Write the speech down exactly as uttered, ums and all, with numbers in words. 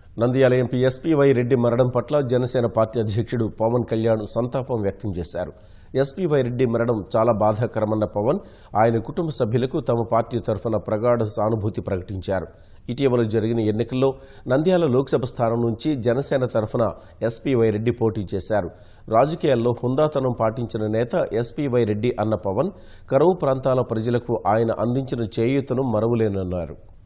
Nandyal MP SPY Reddy మరణం పట్ల Janasena party అధ్యక్షుడు పవన్ కళ్యాణ్ సంతాపం వ్యక్తం చేశారు. ఎస్పీవై రెడ్డి మరణం చాలా బాధాకరమన్న పవన్ ఆయన కుటుంబ సభ్యులకు తమ పార్టీ తరఫున ప్రగాఢ సానుభూతి ప్రకటించారు. ఇటీవల జరిగిన ఎన్నికల్లో నంద్యాల లోక్సభ స్థానం నుంచి జనసేన తరఫున ఎస్పీవై రెడ్డి పోటీ చేశారు. రాజకీయాల్లో హుందాతనం పాటించిన నేత ఎస్పీవై రెడ్డి అన్న పవన్ కరువు ప్రాంతాల ప్రజలకు ఆయన అందించిన చేయూతను మరువలేనన్నారు.